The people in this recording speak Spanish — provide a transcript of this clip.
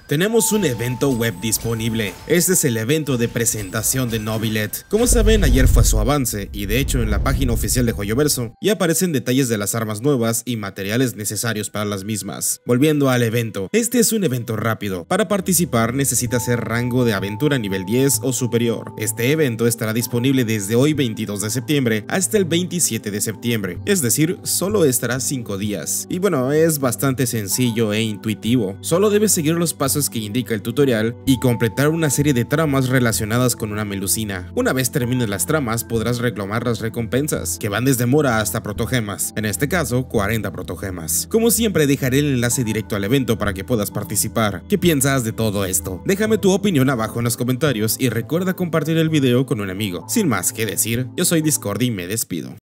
Tenemos un evento web disponible. Este es el evento de presentación de Nobilet. Como saben, ayer fue su avance y de hecho en la página oficial de Joyoverso ya aparecen detalles de las armas nuevas y materiales necesarios para las mismas. Volviendo al evento, este es un evento rápido. Para participar necesitas ser rango de aventura nivel 10 o superior. Este evento estará disponible desde hoy 22 de septiembre hasta el 27 de septiembre, es decir, solo estará 5 días. Y bueno, es bastante sencillo e intuitivo. Solo debes seguir los pasos que indica el tutorial y completar una serie de tramas relacionadas con una melusina. Una vez termines las tramas podrás reclamar las recompensas, que van desde mora hasta protogemas, en este caso 40 protogemas. Como siempre dejaré el enlace directo al evento para que puedas participar. ¿Qué piensas de todo esto? Déjame tu opinión abajo en los comentarios y recuerda compartir el video con un amigo. Sin más que decir, yo soy Discord y me despido.